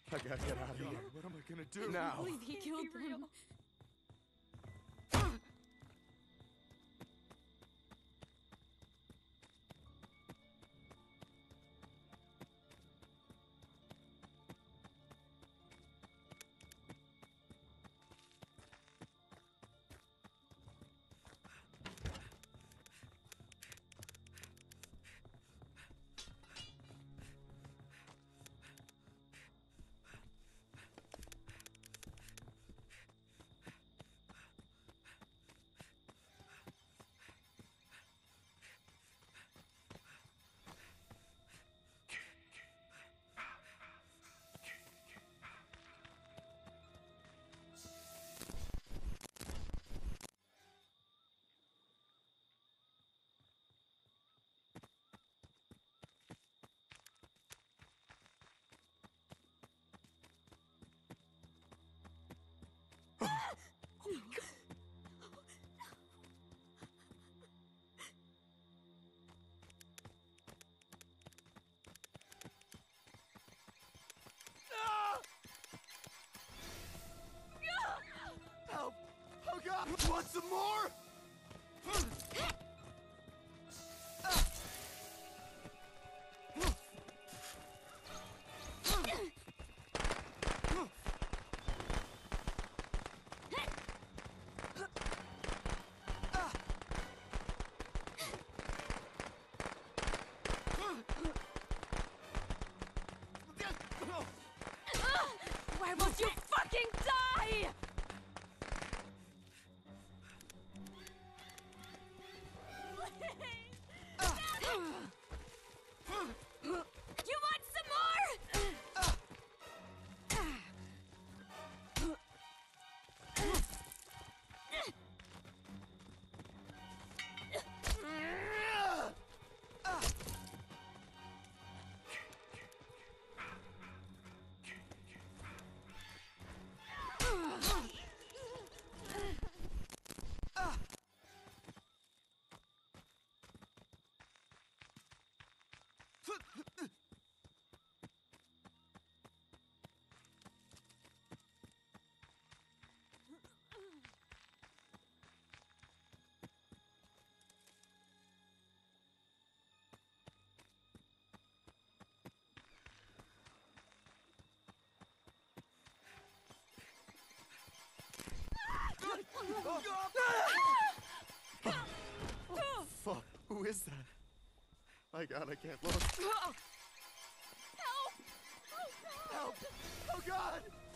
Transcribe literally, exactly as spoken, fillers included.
I gotta get out of here. What am I gonna do? Now. I believe he killed them. Oh my God. Help! Oh God! Want some more? Why won't you fucking die? You want some more? Oh, fuck. Who is that? My God, I can't look. Help! Oh, God! Help! Oh God!